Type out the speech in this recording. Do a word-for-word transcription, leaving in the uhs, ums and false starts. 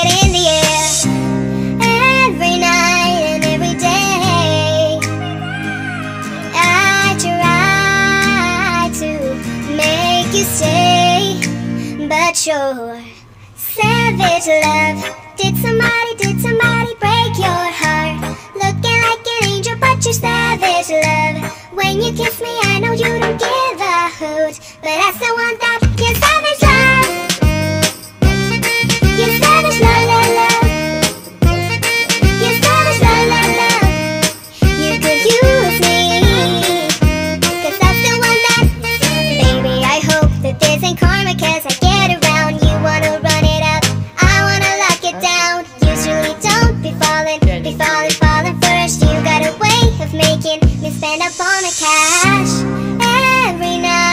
it in the air. Every night and every day I try to make you stay, but you're savage love. Did somebody, did somebody break your heart? Looking like an angel, but you're savage love. When you kiss me, I know you don't give a hoot, but I still want that. You're savage love. You're savage love, love, love. You're savage love, love, love. You could use me, cause I still want that. Baby, I hope that this ain't karma, cause I get around. You wanna run it up, I wanna lock it down. Usually don't be falling, be falling, falling first. You got a way of making me spend up all my cash every night.